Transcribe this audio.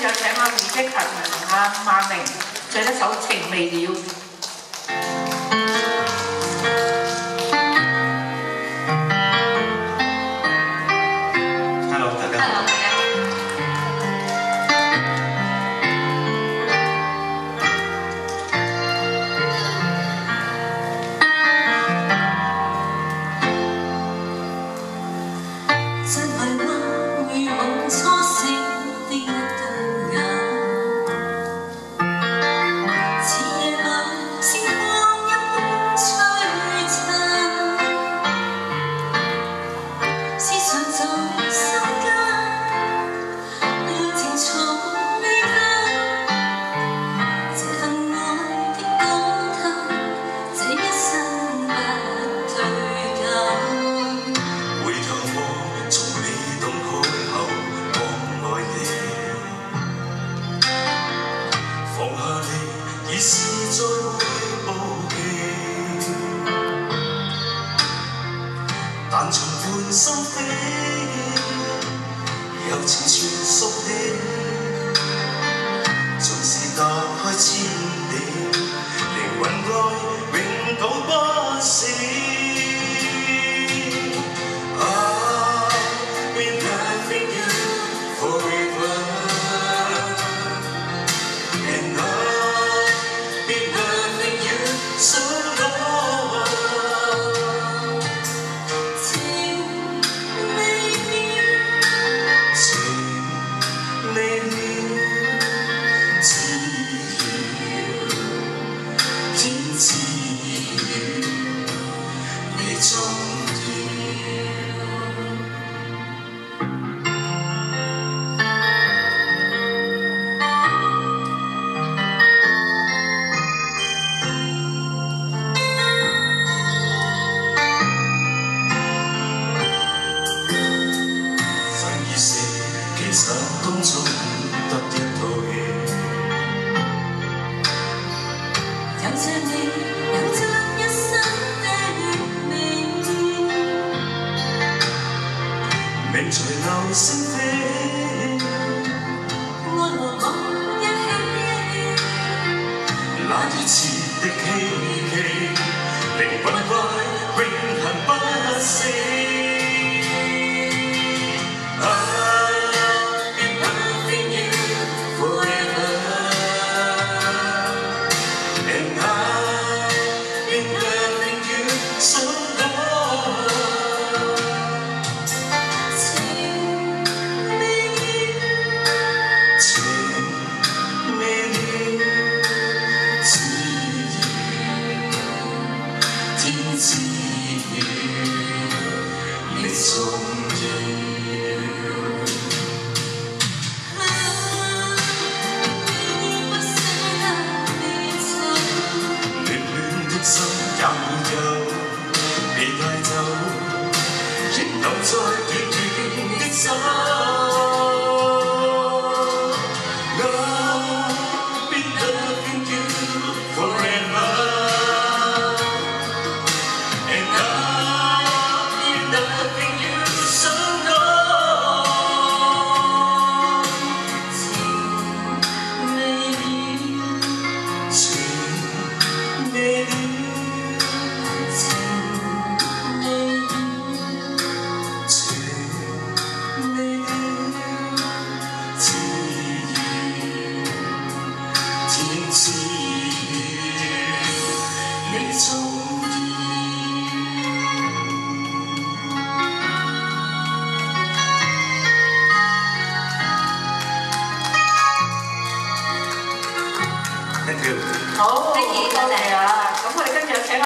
住有請阿胡積勤同阿萬寧唱一首《情未了》。 Hello， 大家好。 真迷幻回望初識的一對眼，似夜裏星光一般璀璨，思想在心間，愛情從未淡，這份愛的感嘆，這一生不退減。 回頭望，從未懂開口講愛你，放下你已是再會無期，但從伴心扉，柔情全屬你，縱是隔開千里，靈魂內永久不死。其實當初得一套戲， 有着你，有着一生的命， 命隨流星飛， 愛和我一起， 那熱熾的希冀，靈魂快永恆不死。知你重要， 不捨得你走， 暖暖的心也沒有被帶走，仍留在短短的手。 好，多謝啊！咁我哋跟住有請。